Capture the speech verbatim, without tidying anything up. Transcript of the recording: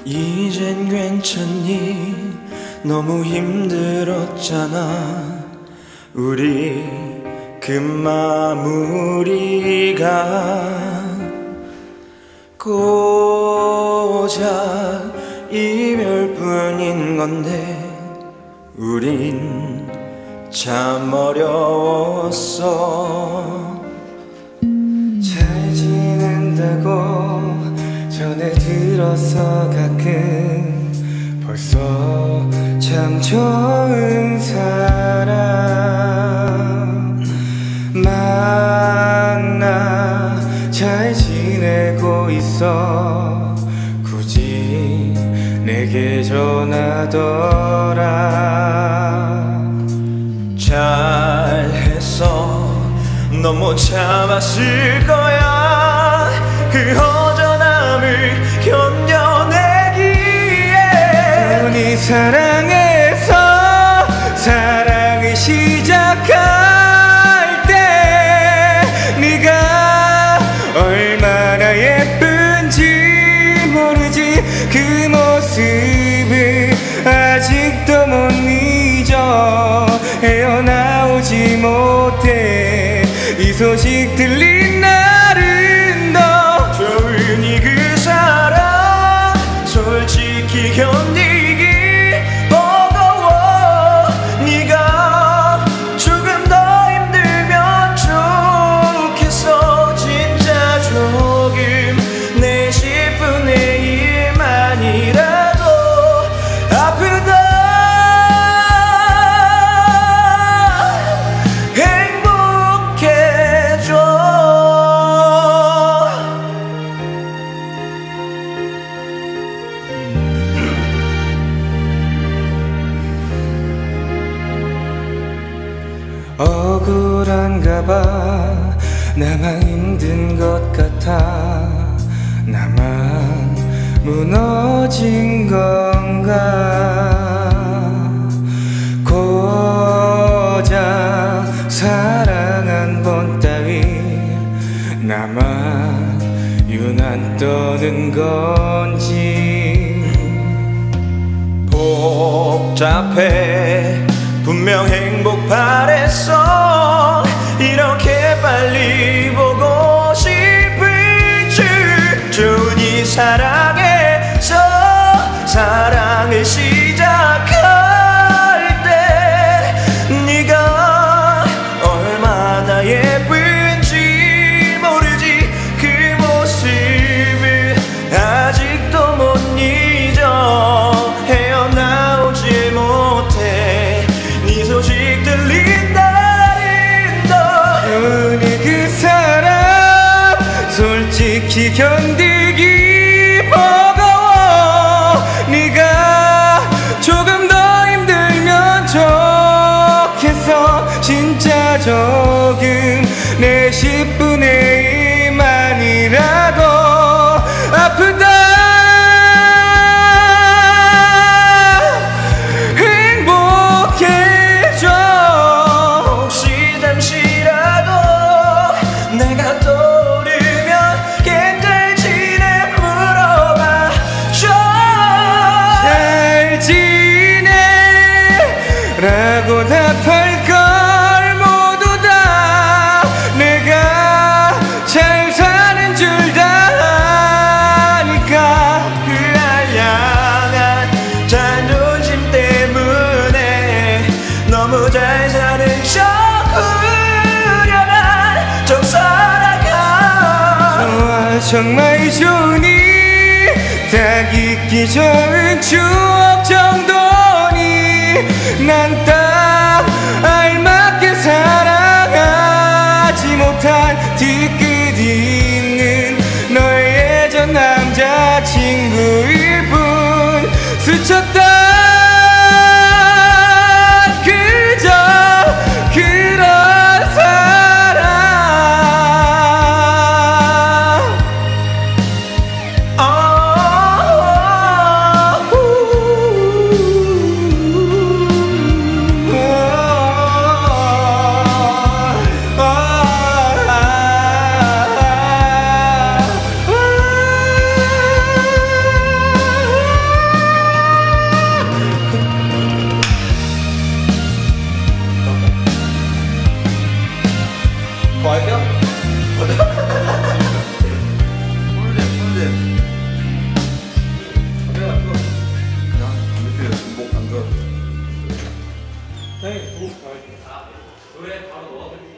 이젠 괜찮니? 너무 힘들었잖아. 우리 그 마무리가 고작 이별뿐인 건데 우린 참 어려웠어. 잘 지낸다고 전에 들어서 가끔 벌써 참 좋은 사람 만나 잘 지내고 있어. 굳이 내게 전하더라. 잘했어. 넌 못 참았을 거야. 그 허전함을 견뎌내기에. 우리 사랑해서 사랑을 시작할 때 네가 얼마나 예쁜지 모르지. 그 모습을 아직도 못 잊어. 헤어나오지 못해. 이 소식 들린 날은 더 좋으니 그 사랑 솔직히 견디기 버거워. 네가 조금 더 힘들면 좋겠어. 진짜 조금 내 십분의 일만이라도 아프다 억울한가봐. 나만 힘든 것 같아. 나만 무너진 건가. 고작 사랑 한 번 따위 나만 유난 떠는 건지. 복잡해. 분명 행복 바랬어. 이렇게 빨리 보고 싶을 줄. 좋으니 사랑해서 사랑을 시작할 때 네가 얼마나 예쁜지 모르지. 그 모습을 아직도 못 잊어. 헤어나오지 못해. 네 소식 들린 날은 더 좋으니 그 사람 솔직히 견디기 버거워. 네가 조금 더 힘들면 좋겠어. 진짜 조금 내 십분의 일만이라도 아프다. 라고 답할 걸 모두 다. 내가 잘 사는 줄 다 아니까. 그 알량한 자존심 때문에 너무 잘 사는 척 후련한 척 살아가. 좋아 정말 좋으니 딱 잊기 좋은 추억 정도니. 난 딱 알맞게 사랑하지 못한 뒤끝 있는 너의 전 남자친구일 뿐. 스쳤다 그저 그런 사랑. 네, 오, 노래 바로 넣어드릴게요.